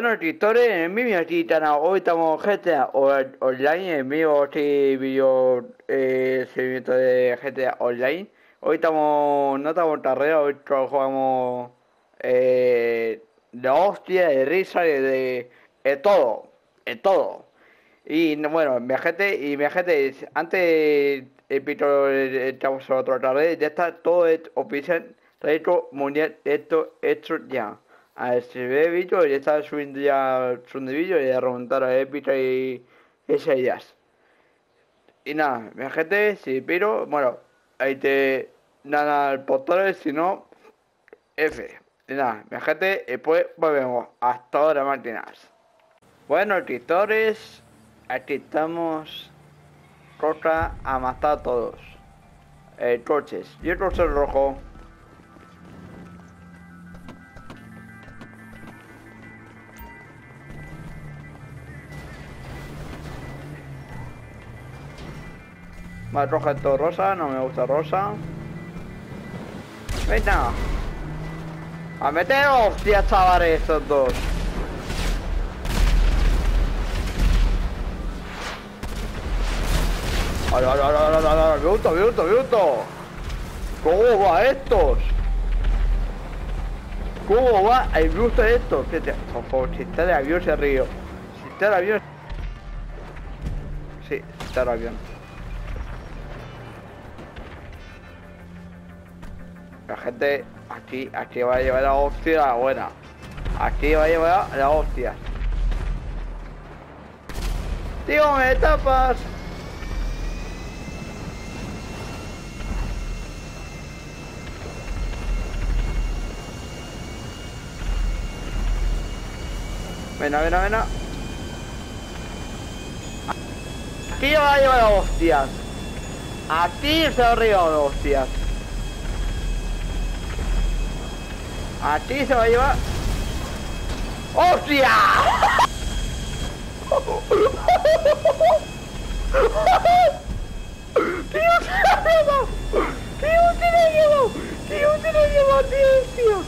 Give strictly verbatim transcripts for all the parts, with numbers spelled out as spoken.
Bueno, escritores, en mi titana, hoy estamos G T A on- Online, en vivo este vídeo eh, seguimiento de G T A Online. Hoy estamos, no estamos tardeo, hoy jugamos eh, de hostia, de risa, de, de, de todo, de todo. Y no, bueno, mi agente, y mi agente, antes el pito estamos otro tarde, ya está todo es oficial, récord mundial, esto, esto ya. A ver si ve vídeo, ya está subiendo ya subiendo vídeo y a remontar a Epica y esas ideas. Y nada, mi agente, si piro, bueno, ahí te nada el postor, si no, F. Y nada, mi agente, después volvemos. Hasta ahora, máquinas. Bueno, escritores, aquí estamos. Roca a matar a todos. Eh, coches. Y el coche rojo. Más roja todo rosa, no me gusta rosa. Venga. A meter hostias, chavales, estos dos. ¡Ay, ay, ay, ay, ay, ay! ¡Me gusta, me gusta, me gusta! ¿Cómo va estos? ¿Cómo va el gusto de estos? Por favor, si está el avión se río. Si está el avión... Sí, está el avión. La gente aquí, aquí va a llevar la hostia buena. Aquí va a llevar la hostia. Tío, me tapas. Ven, ven, ven. Aquí va a llevar la hostias. Aquí se va a llevar la hostias. Aquí se va a llevar. ¡Hostia! ¡Tío, se la ha llevado! ¡Tío, se la ha llevado! ¡Tío, se la ha llevado, tío, tío!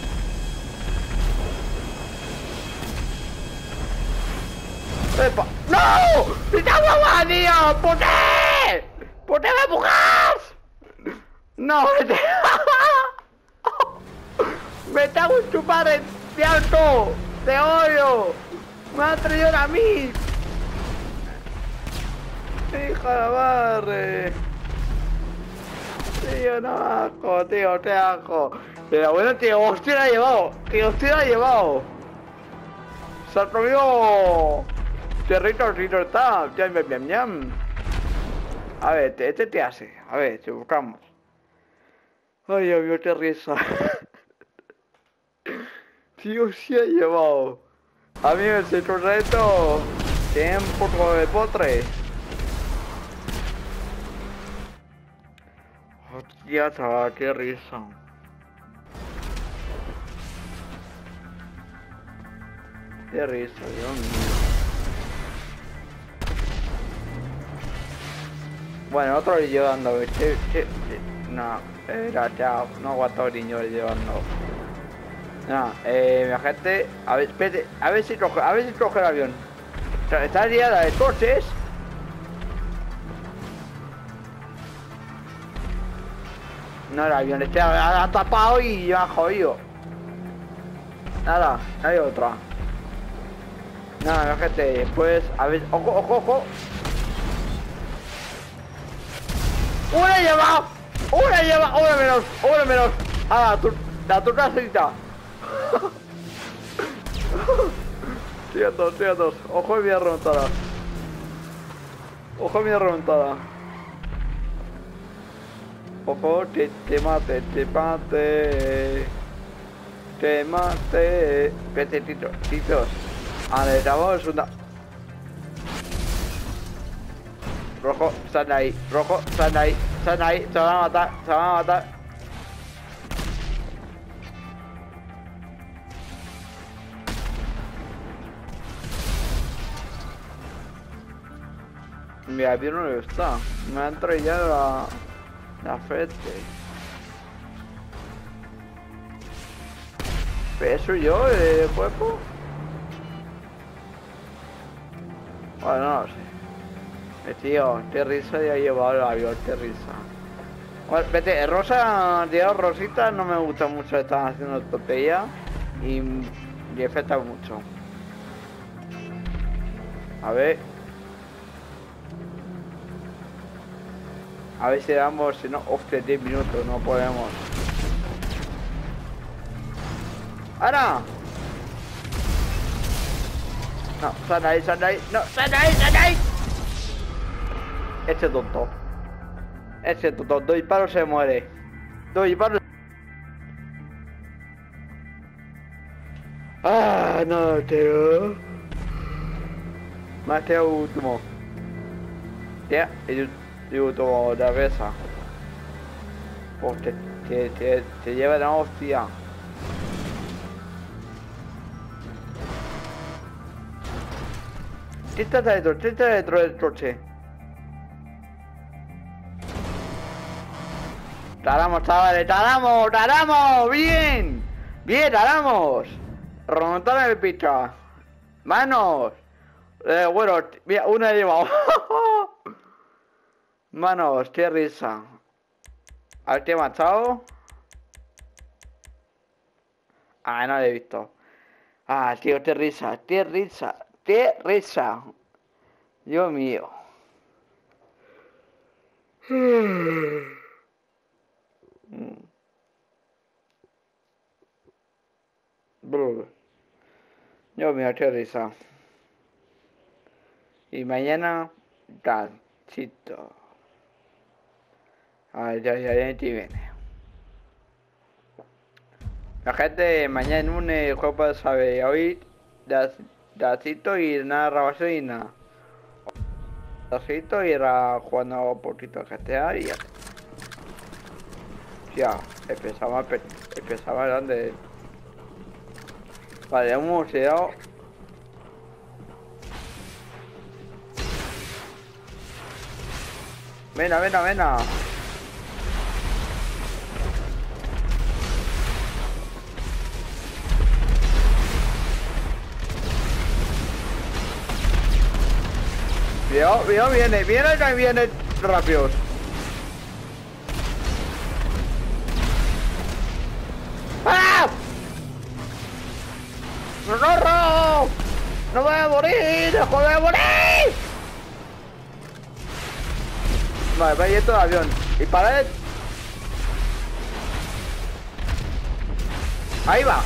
¡Epa! ¡No! ¡Me cago en la tío! ¿Por qué? ¿Por qué me empujas? ¡No, vete! ¡Me cago en tu padre! ¡Te alto! ¡Te odio! ¡Me ha traído a mí! ¡Hija de la madre! Tío, no asco, tío, te asco. Pero bueno, tío, hostia la ha llevado. Tío, hostia la ha llevado. Se ha comido... Territo, territo está. Ñam, ñam, ñam. A ver, este, este te hace. A ver, te buscamos. Ay, Dios mío, qué risa. Tío, se ha llevado. Amigos, el reto tiene un poco de potre. Hostia, chaval, qué risa. Qué risa, Dios mío. Bueno, otro llevando, che, che, che. No, era chao, no aguanto niño llevando. No, eh, mi gente, a ver, espérate, a ver si coge, a ver si coge el avión. Está liada de coches. No, el avión este ha tapado y ya ha jodido. Nada, no hay otra. Nada, mi gente, después, a ver, ojo, ojo, ojo. ¡Una lleva! ¡Una lleva! ¡Una menos! ¡Una menos! ¡Ah, tu, la tu casita! Ciertos, ciertos. Ojo mi remontada. Ojo mi remontada. Ojo, te, te mate, te mate. Te mate. Vete, tito, titos. Necesitamos una. Rojo, sal de ahí. Rojo, sal de ahí. Sal de ahí. Se van a matar. Se van a matar. Mi avión no está. Me han traído la... la frente. ¿Pero eso yo de cuerpo? Bueno, no lo sé. Eh, tío, qué risa ya ha llevado el avión, qué risa. Bueno, vete, Rosa, tío, Rosita no me gusta mucho, están haciendo tontería y me afecta mucho. A ver. A ver si damos, si no, hostia, diez minutos, no podemos. ¡Ahora! No, sal ahí, sal ahí, no, sal ahí, sal ahí. Este tonto. Este tonto, dos disparos se muere. Dos disparos. Ah, no, tío. Más que último. Ya, el último de la cabeza. Pues te, te, te, te lleva la hostia. ¿Qué está dentro? ¿Qué está dentro del coche? ¡Taramos, chavales! ¡Taramos! ¡Taramos! ¡Bien! ¡Bien, taramos! Remontar el picha. ¡Manos! Eh, bueno, mira, una he llevado. Manos, qué risa. A ver qué he matado. Ah, no lo he visto. Ah, tío, qué risa, qué risa, qué risa. Dios mío. Brr. Dios mío, qué risa. Y mañana, ganchito. Ay, ya, ya, ya, ya viene. La gente mañana en un eh, juego sabe hoy dacito y nada rabazo y nada. Dacito y era jugando un poquito de G T A y ya. Ya, empezaba, empezaba grande. Vale, hemos llegado. Vena, vena, vena. Cuidado, cuidado, viene, viene que viene rápido. ¡Ah! ¡No, no, no! ¡No voy a morir! ¡No voy a morir! Vale, va yendo el avión. Y para él. Ahí va.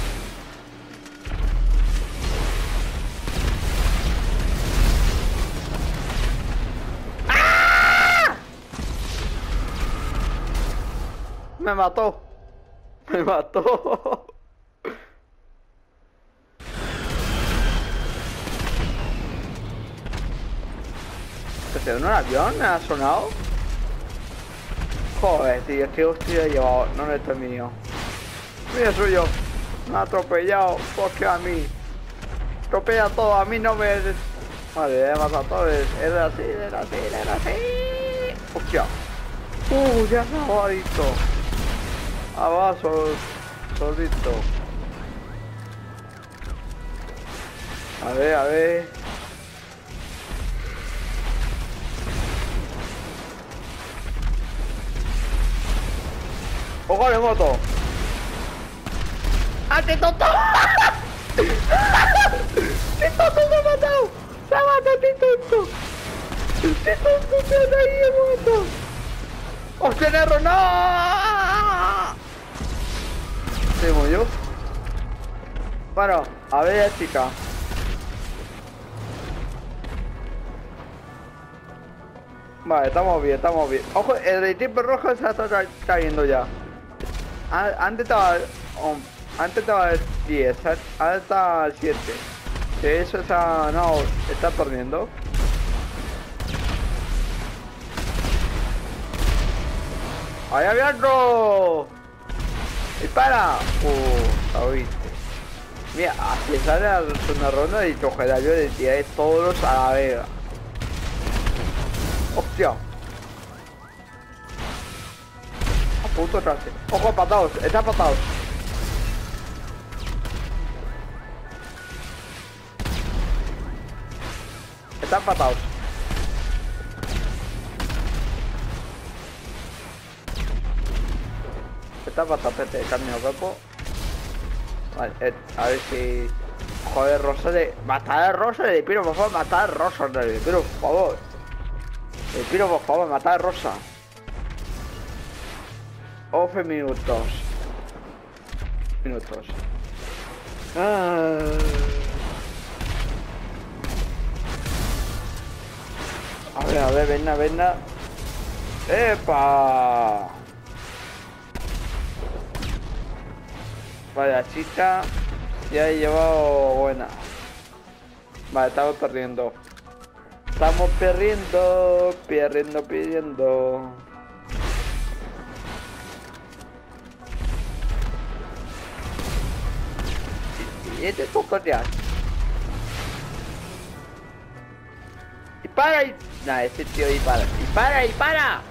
¡Ah! Me mató. Me mató. ¿Este es un avión? ¿Me ha sonado? Joder, tío, es que hostia he llevado. No, no, esto es mío. Mío suyo. Me ha atropellado. Porque a mí. Atropella todo. A mí no me. Vale, he matado a todos. Era así, era así, era así. Hostia. Uh, ya se ha abadito. Abajo, solito. A ver, a ver. ¡Ojo de moto! ¡Ah, qué tonto! ¡Qué tonto me ha matado! ¡Se ha matado, qué tonto! ¡Qué tonto se ha ahí de moto! ¡Hostia, Nerro, no! ¿Se murió? Bueno, a ver, chica. Vale, estamos bien, estamos bien. Ojo, el tipo rojo se está cayendo ya. Antes estaba um, antes estaba el diez, ahora está el siete. Que eso está, no, está perdiendo. ¡Ahí había otro! ¡Dispara! Uh, lo viste. Mira, así sale a una ronda y coge el avión y tira todos a la vega. ¡Hostia! Puto trase. Ojo, patados, está patados. Están patados. Está bastante cambio de cuerpo. Vale, eh, a ver si... Joder, Rosa de... Matar a Rosa de Piro, por favor, matar a Rosa de Piro, por favor. De Piro, por favor, matar a Rosa. once minutos. Minutos. Ah. A ver, a ver, venga, venga. ¡Epa! Vaya chica, ya he llevado buena. Vale, estamos perdiendo. Estamos perdiendo, perdiendo, perdiendo. Y este es poco ya. Y para y... Nah, este tío y para. Y para y para.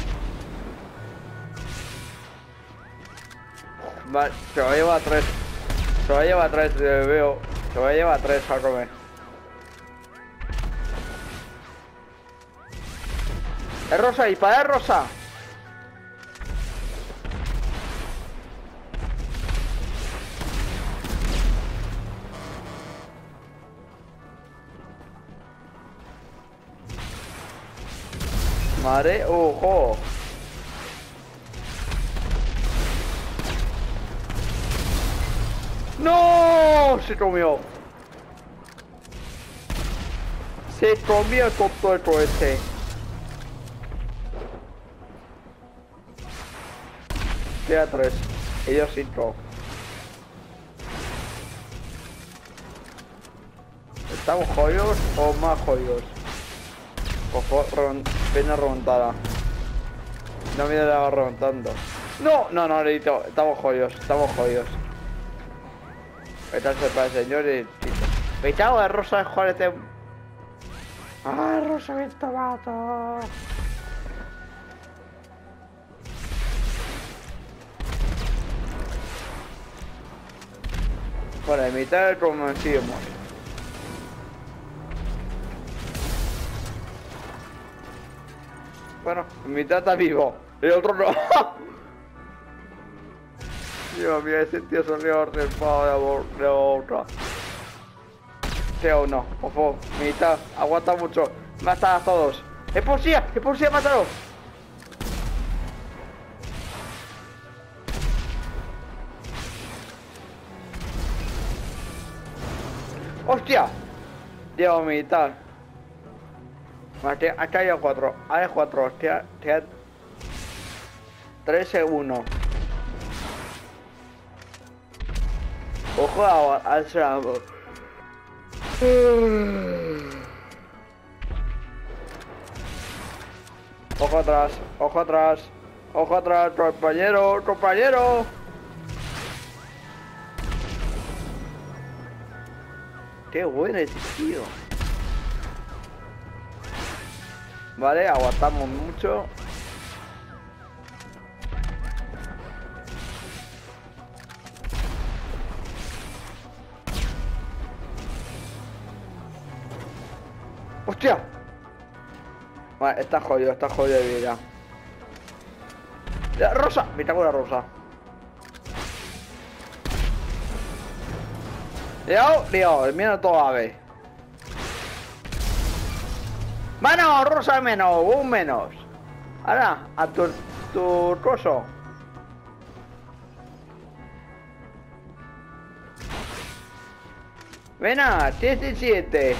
Vale, se va a llevar tres. Se va a llevar tres, eh, veo. Se va a llevar tres a comer. Es Rosa, dispara, es Rosa. Madre, ojo. ¡No! Se comió. Se comió el tonto este. Queda tres. Ellos cinco. ¿Estamos jodidos o más jodidos? Ojo, pena remontada. No me la remontando. No, no, no, Leito. Estamos jodidos, estamos jodidos. Meterse para el señor y... Me cago en Rosa de Juárez. ¡Ah, Rosa de Tomato! Bueno, de mitad como decimos. Bueno, en mitad está vivo. El otro no. Dios mío, ese tío salió reservado de otra. Sí o no, por favor, mitad, aguanta mucho. Mata a todos. ¡Es policía! ¡Es policía! ¡Mátalo! ¡Hostia! Dios, militar. Mate, acá hay cuatro. Hay cuatro, hostia. tres segundos. Ojo al Srambo. Ojo atrás, ojo atrás, ojo atrás, compañero, compañero. Qué bueno ese tío. Vale, aguantamos mucho. ¡Hostia! Vale, está jodido, está jodido de vida. ¡La Rosa! Me cago en la Rosa. Liao, liao, el mío todo a ver. Bueno, Rosa menos, un menos. Ahora, a tu, tu coso. Ven a, diecisiete.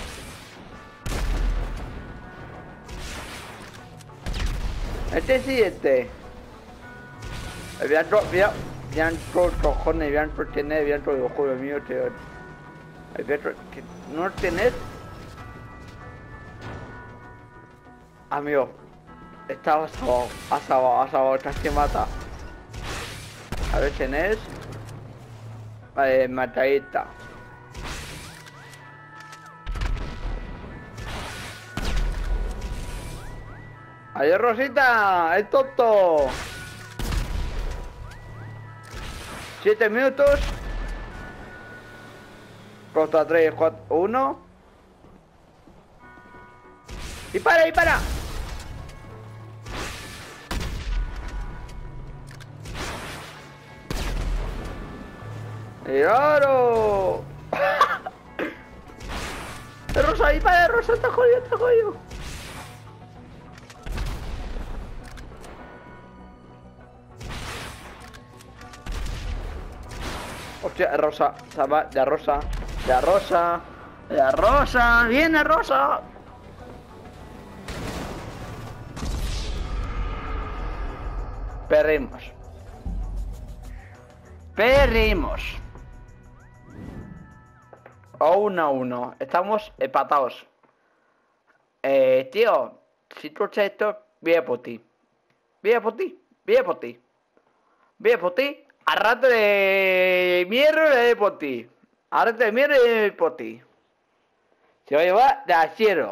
Este siete. Viento, viento, cojones, viento tener, viento de ojo mío, tío. El viento, que no tenés. Amigo, estaba asado, asado, asado, casi mata. A ver, tenés. Vale, matadita. Adiós, Rosita, es tonto. Siete minutos. Costa tres, cuatro, uno. ¡Dispara, dispara! ¡Claro! ¡De Rosa, dispara, de Rosa! ¡Está jodido, está jodido! Hostia, Rosa, salva, de Rosa, de Rosa, de Rosa, viene Rosa. Perdimos. Perdimos. A uno a uno. Estamos empatados. Eh, tío, si tú haces esto, viene por ti. Viene por ti, viene por ti. Viene por ti. Arrate de mierda de por ti. Arrate de mierda de por ti. Se va a llevar de acero.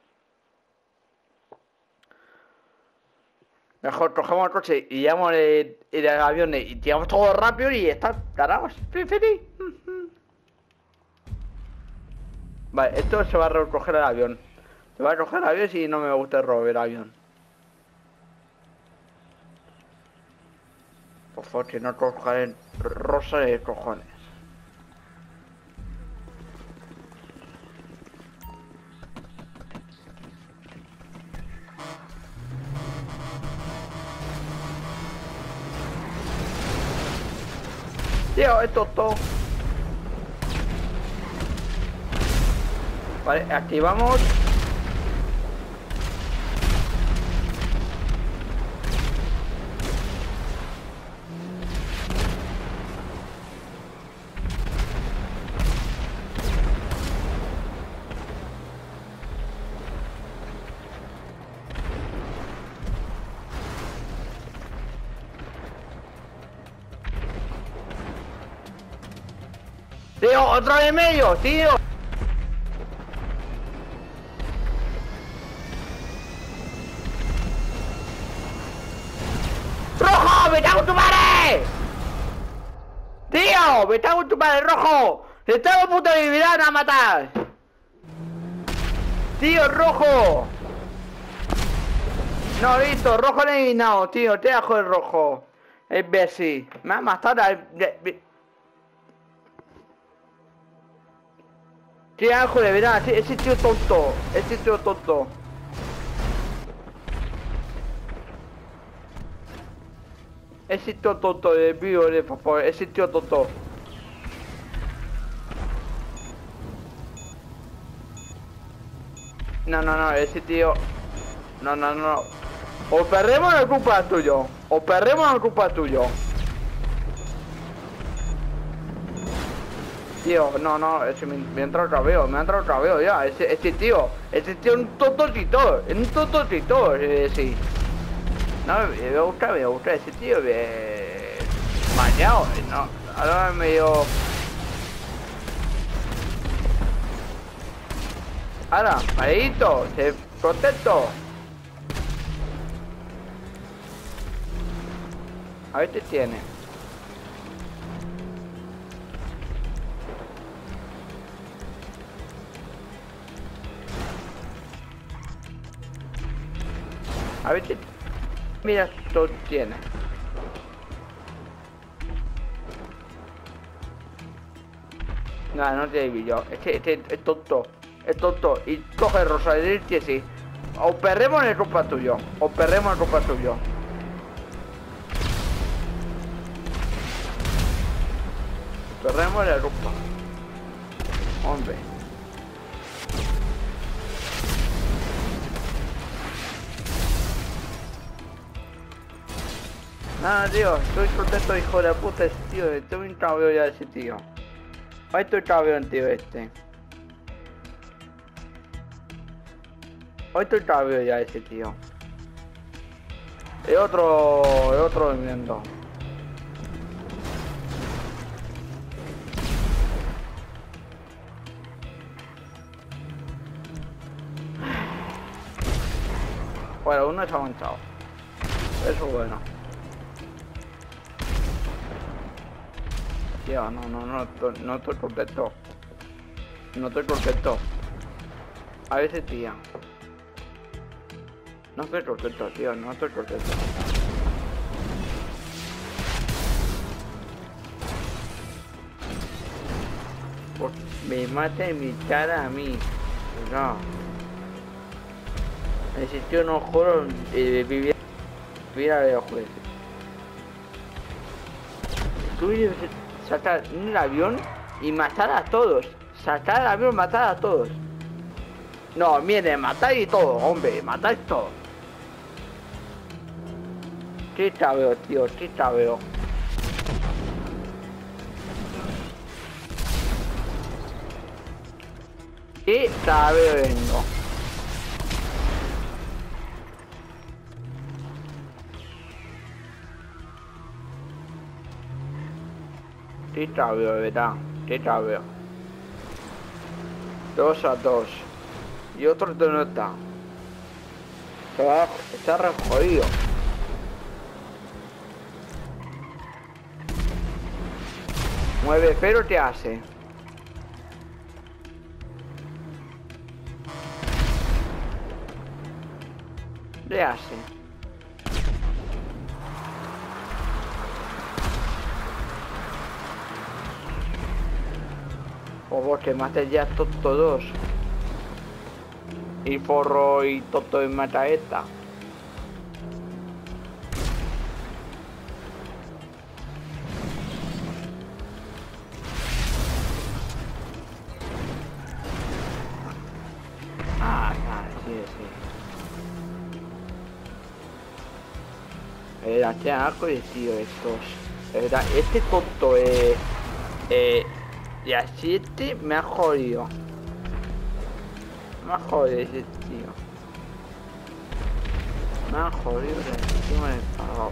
Mejor cogemos el coche y llevamos el, el avión y tiramos todo rápido y está tarados. Feliz. Vale, esto se va a recoger el avión. Se va a recoger el avión si no me gusta el robo el avión. Por favor, que no cojan Rosa de cojones. Tío, esto es todo. Vale, activamos. Tío, otro de medio, tío. ¡Rojo! ¡Me cago en tu madre! ¡Tío! ¡Me cago en tu madre, Rojo! ¡Le tengo a punto de vida a matar! ¡Tío, Rojo! No, listo, Rojo eliminado, tío. Te dejo el Rojo. Es Bessie. Me ha matado a... ¡Qué asco de verdad! Ese tío tonto. Ese tío tonto. Ese tío tonto de vivo de favor. Ese tío tonto. No, no, no. Ese tío. No, no, no. O perdemos la culpa es tuyo. O perdemos la culpa es tuyo. Tío, no, no, ese me, me ha entrado otra vez, me ha entrado otra vez ya, ese, ese tío, ese tío es un tototito, es un tototito, eh, sí. No, me gusta, me gusta ese tío, eh, mañado, no, ahora me dio... Ahora, mareito, se contento. A ver qué tiene. A ver qué... Mira, esto tiene. No, no tiene vídeo. Este, este es tonto. Es tonto. Y coge Rosa y dice sí. O perdemos en el culpa tuyo. O perdemos en el culpa tuyo. Perdemos en el culpa. Hombre. Nada, tío, estoy contento, hijo de puta, ese tío, estoy un cabeo ya de ese tío. Ahí estoy cabeo en tío este. Hoy estoy cabeo ya de ese tío. Y otro, y otro viviendo. Bueno, uno es avanzado. Eso es bueno. Tío, no, no, no, no, no estoy contento. No estoy contento. A veces, tía. No estoy contento, tío, no estoy contento. Pues me mata en mi cara a mí. No. Necesito unos juegos eh, vivir, vivir a los jueces. Tú debes sacar un avión y matar a todos. Sacar el avión, matar a todos. No, mire, matáis todo, hombre, matáis todo. Qué cabeo, tío, qué cabeo. Qué cabeo vengo. Qué cabeo, de verdad, qué cabeo. Dos a dos. Y otro no está. Está, está re jodido. nueve cero te hace. Le hace. O vos que mates ya todos dos. Y forro y toto y mata esta. Ah, ah, sí, sí. Eh, hace algo de tío estos. De verdad, este tonto eh. Eh. Y a siete me ha jodido. Me ha jodido ese tío. Me ha jodido encima del pagado.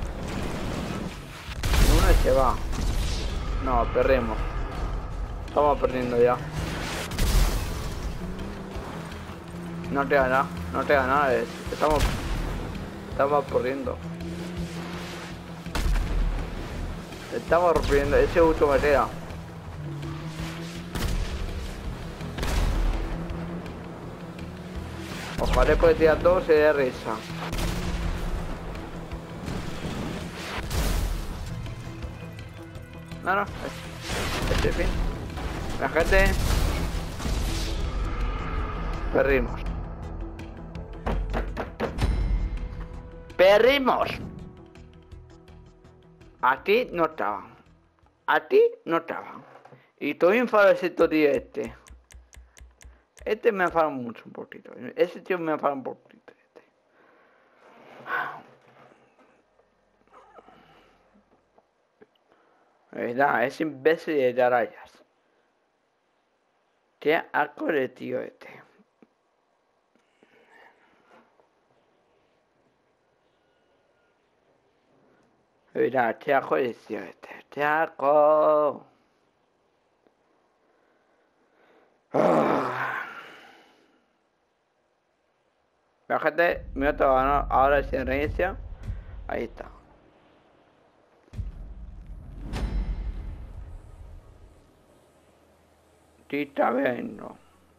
Uno se va. No, perdemos. Estamos perdiendo ya. No te gana, no te gana. Estamos. Estamos perdiendo. Estamos perdiendo. Ese último me queda. Ojalá puede tirar dos y de risa. No, no. Este fin. La gente. Perdimos. Perdimos. A ti no estaba. A ti no estaba. Y estoy enfadado ese tío este. Este me enfada mucho un poquito. Ese tío me enfada un poquito. Este. Verdad, es imbécil de Darayas. Qué asco de tío este. Verdad, qué asco de tío este. Qué asco. La gente, mira, ahora se reinicia. Ahí está. Sí, está viendo.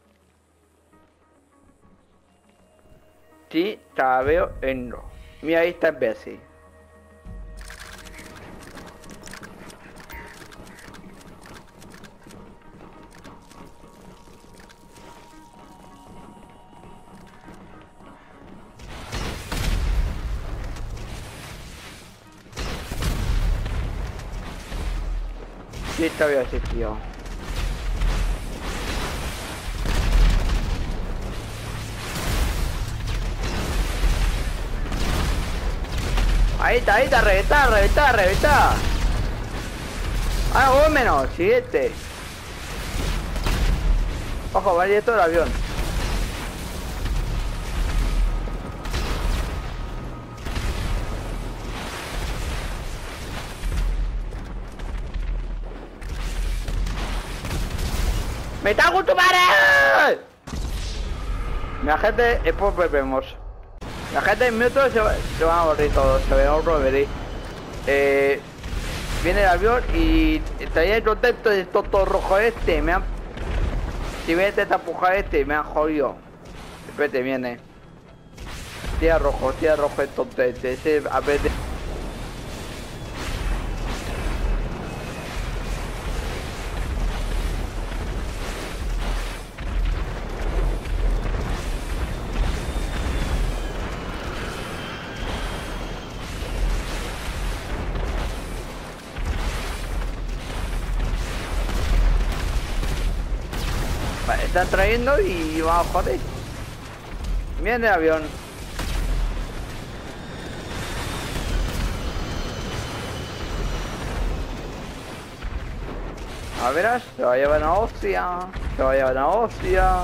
Sí, está viendo. Mira, ahí está el Bessie. Sí, está bien así, tío. Ahí está, ahí está, reventá, reventá, reventá. Ah, vos menos, siguiente. Ojo, va directo el avión. ¡Me cago en tu madre! La gente, después volvemos. La gente en minutos se, va, se van a morir todos, se van a volver. Eh, viene el avión y estaría el contento del toto rojo este. Me han. Si viene esta puja este, me han jodido. Espérate, viene. tira rojo, tira rojo entonces. Ese a ver de... Vale, están trayendo y vamos, joder. Viene el avión. A verás, se va a llevar una hostia. Se va a llevar una hostia.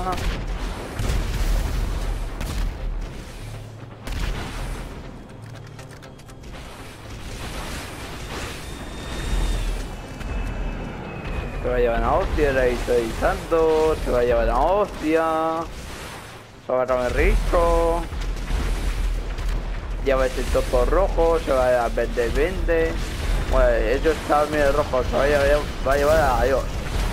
Se va a llevar una hostia, la estoy avisando. Se va a llevar una hostia. Se va a comer rico. Lleva ese topo rojo. Se va a vender, vende. Bueno, ellos están medio rojos. Se va a llevar, va a, llevar a Dios.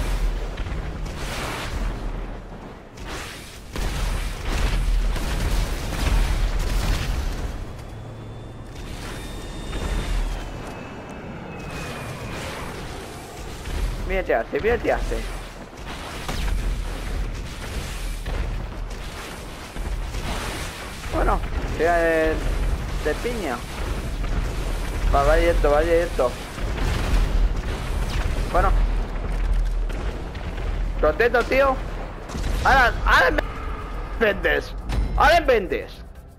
Mira qué hace, mira qué hace. Bueno, sea de, de piña. Va, vaya esto, vaya esto. Bueno. Contento, tío. Ahora, ahora me vendes. Ahora me vendes.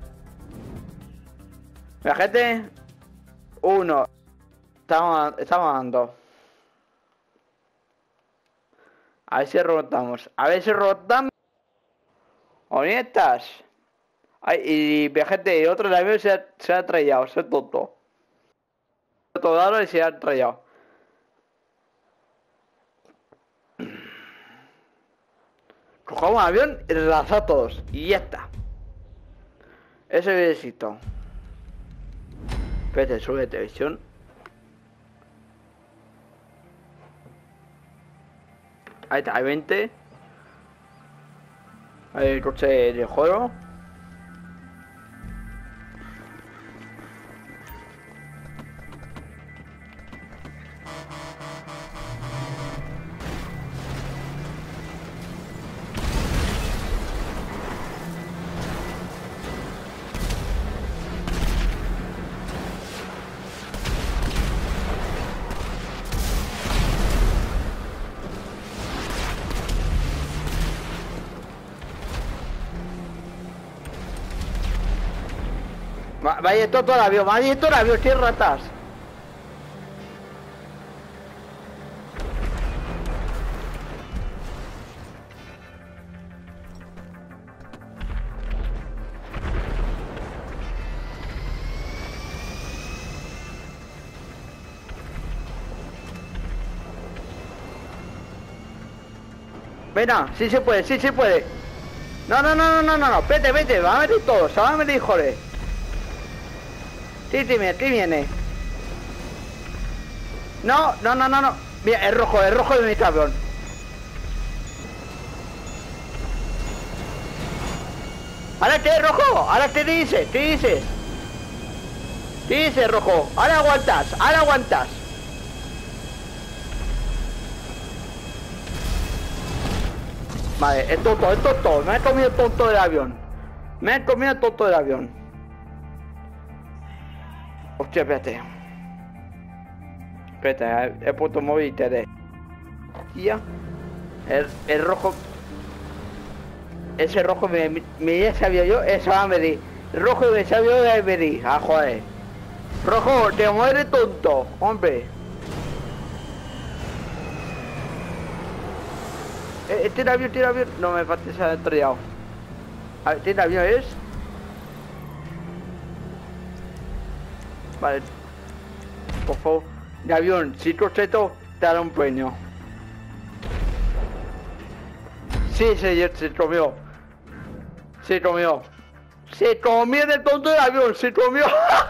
La gente. Uno. Estamos, estamos dando. A ver si rotamos. A ver si rotamos. Honestas. Ay, y viajete, otro avión se ha, se ha trayado, se ha tonto. Todo y se ha trayado. Cojamos un avión y lanzamos a todos. Y ya está. Eso necesito. Espérate, sube de televisión. Ahí está, hay veinte. Ahí el coche de juego. Vaya esto todo el avión, vaya esto el avión, tiene ratas. Venga, sí se puede, sí se puede. No, no, no, no, no, no, no, vete, vete, va a venir todos, se va a venir, joder. Sí, sí, viene, sí viene. No, no, no, no, no. Mira, es rojo, es rojo de mi camión. Ahora te rojo, ahora te dice, te dices. Te dice rojo, ahora aguantas, ahora aguantas. Vale, es tonto, es tonto, me he comido el tonto del avión. Me he comido el tonto del avión. Hostia, espérate. Espérate, he puesto móvil y te de. Tía. El, el rojo. Ese rojo me, me ya sabía yo, eso va a medir. Rojo me sabía yo de medir. Ah, joder. Rojo, te mueres tonto, hombre. Este el avión, tira avión. No me falta, se ha estrellado. A ver, este avión es. Vale. Por favor. De avión, si tú esto, te dará un premio. Sí, señor, se comió. Se comió. Se comió del tonto del avión, se comió.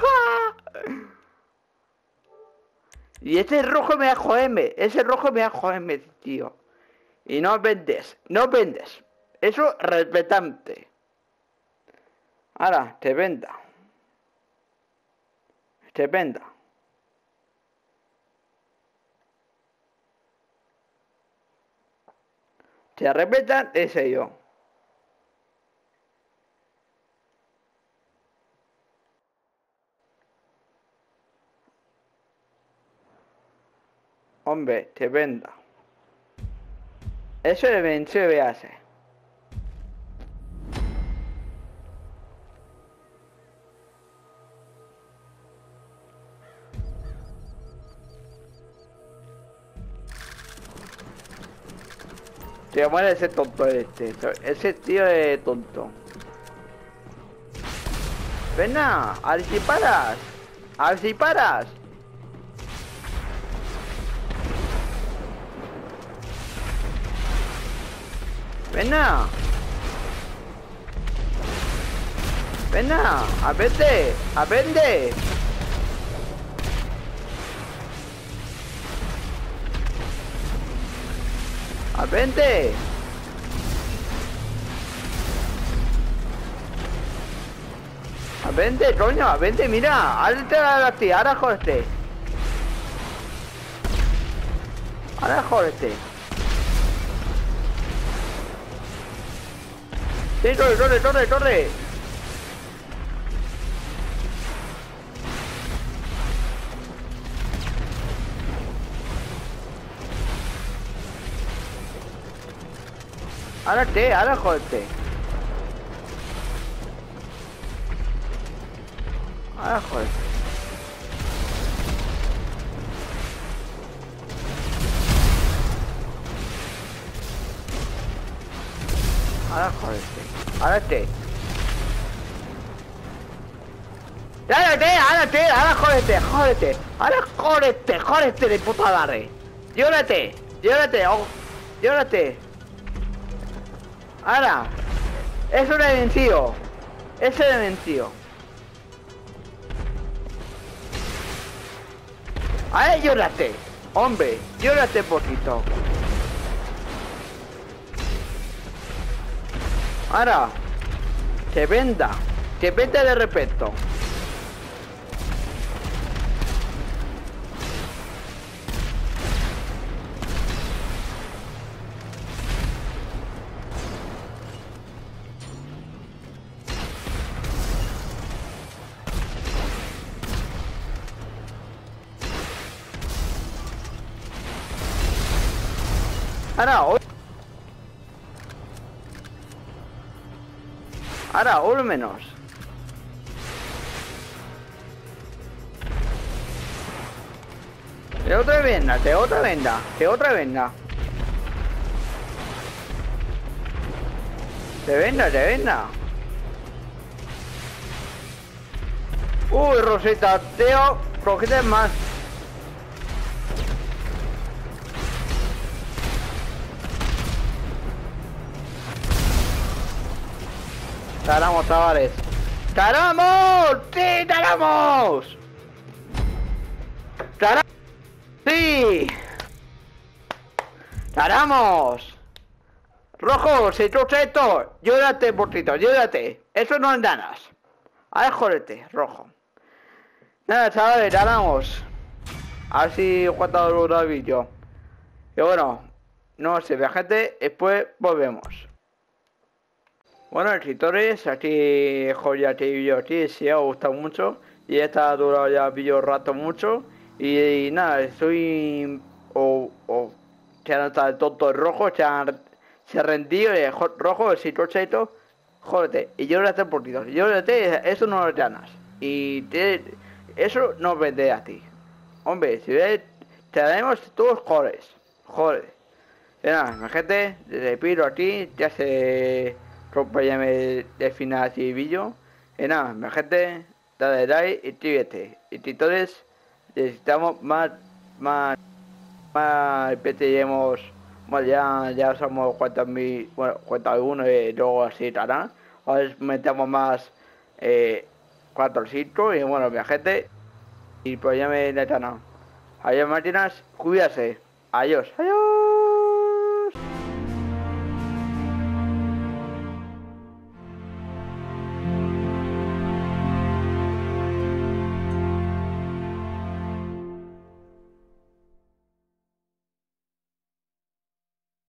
Y este rojo me da joderme. Ese rojo me da joderme, tío. Y no vendes, no vendes. Eso respetante. Ahora, te venda. Te venda. Te repetan ese yo. Hombre, te venda. Eso de vencer se hace. Te muere ese tonto este. Ese tío es tonto. Venga, a ver si paras. A ver si paras. Venga. Venga, aprende, aprende. Aprende. Aprende, coño, aprende, mira. Ahora te la a ti, ahora jódete. Ahora jódete. Sí, corre, corre, corre, corre. Ahora te, ahora jódete. Ahora jódete. Ahora jódete. Ahora te. Ahora te, ahora te, ahora jódete, jódete. Ahora jódete, jódete de puta madre. Llórate, llórate, oh, llórate. Ahora, eso es vencido. Ese es vencido. Ahora llórate, hombre, llórate poquito. Ahora, te venda, te venda de respeto. Ahora, hoy. Ahora, uno menos. De otra venda, de otra venda, de otra venda. De venda, de venda. Uy, Rosita, tío, cogete más. Taramos, chavales. ¡Taramos! ¡Sí, taramos! ¡Taramos! ¡Sí! ¡Taramos! Rojo, si tú esto, llórate, portito, llórate. Eso no es ganas. Ahora jódete, rojo. Nada, chavales, taramos. A ver si cuánto dura el vídeo. Y bueno, no sé, gente, después volvemos. Bueno, escritores, aquí joya este vídeo aquí, si os ha gustado mucho y esta ha durado ya el vídeo rato mucho y, y nada, estoy o, o se han notado el tonto rojo, se han se rendido y rojo, si tú esto, jódete, y yo le hace por ti, yo le hace, eso no lo ganas y te, eso no vende a ti, hombre, si ves, te daremos todos jodes, joder, y nada, mi gente, te pido a ti, ya se acompáñame de final y vídeo. Y nada, mi gente, dale like y suscríbete. Y titores, necesitamos más, más, más P T hemos, bueno, ya, ya somos cuarenta mil, bueno, cuarenta y uno y luego así estará. Ahora metemos más, eh, cuatro cinco y bueno, mi gente, y pues ya me netan. Adiós, Martinas, cuídase. Adiós, adiós.